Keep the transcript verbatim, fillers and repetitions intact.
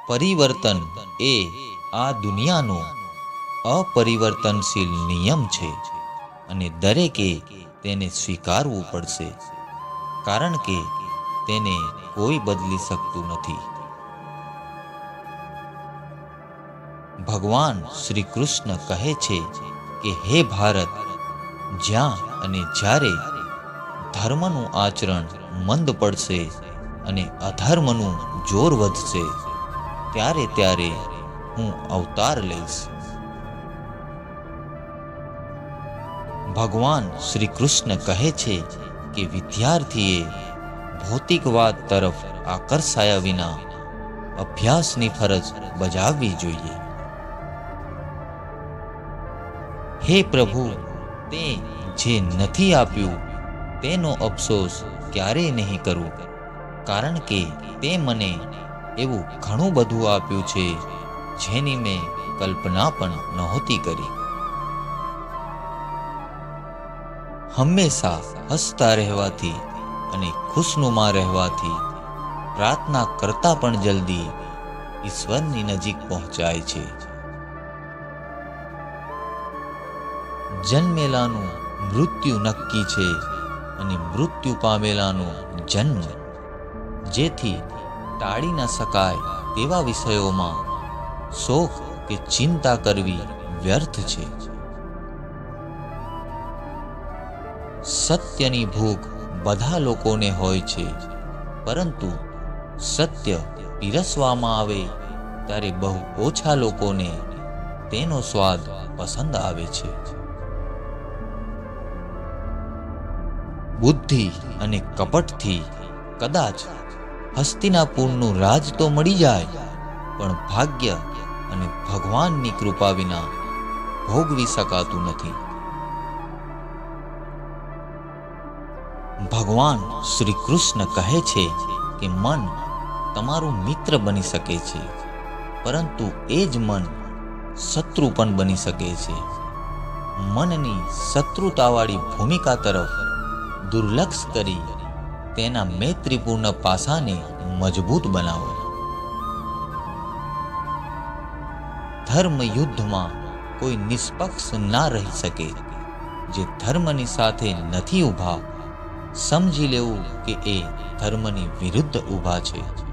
પરિવર્તન એ આ દુનિયાનો अपरिवर्तनशील नियम छे અને દરેકે તેને સ્વીકારવું પડશે, કારણ કે તેને કોઈ બદલી શકતું નથી. ભગવાન શ્રી કૃષ્ણ કહે છે કે હે ભારત, જ્યાં અને જ્યારે ધર્મનું આચરણ મંદ પડશે અને અધર્મનું જોર વધશે, ત્યારે ત્યારે હું અવતાર લઈશ. ભગવાન શ્રી કૃષ્ણ કહે છે કે વિદ્યાર્થીએ ભૌતિકવાદ તરફ આકર્ષાયા વિના અભ્યાસની ફરજ બજાવવી જોઈએ. હે પ્રભુ, તે જે નથી આપ્યું તેનો અફસોસ ક્યારેય નહીં કરું, કારણ કે તે મને એવું ઘણું બધું આપ્યું છે જેની મેં કલ્પના પણ નહોતી કરી. હંમેશા હસતા રહેવાથી અને ખુશનુમા રહેવાથી પ્રાર્થના કરતા પણ જલ્દી ઈશ્વરની નજીક પહોંચાય છે. જન્મેલાનું મૃત્યુ નક્કી છે અને મૃત્યુ પામેલાનો જન્મ, જેથી ટાળી ન શકાય તેવા વિષયોમાં શોક કે ચિંતા કરવી વ્યર્થ છે. સત્યની ભૂખ બધા લોકોને હોય છે, પરંતુ સત્ય પીરસવામાં આવે ત્યારે બહુ ઓછા લોકોને તેનો સ્વાદ પસંદ આવે છે. બુદ્ધિ અને કપટથી કદાચ હસ્તિનાપુરનું રાજ તો મળી જાય, પણ ભાગ્ય અને ભગવાનની કૃપા વિના ભોગવી શકાતું નથી. ભગવાન શ્રી કૃષ્ણ કહે છે કે મન તમારું મિત્ર બની શકે છે, પરંતુ એ જ મન શત્રુ પણ બની શકે છે. મનની શત્રુતાવાળી ભૂમિકા તરફ દુર્લક્ષ કરી તેના મૈત્રીપૂર્ણ પાસાને મજબૂત બનાવો. ધર્મ યુદ્ધમાં કોઈ નિષ્પક્ષ ના રહી શકે. જે ધર્મની સાથે નથી ઊભા, સમજી લેવું કે એ ધર્મની વિરુદ્ધ ઊભા છે.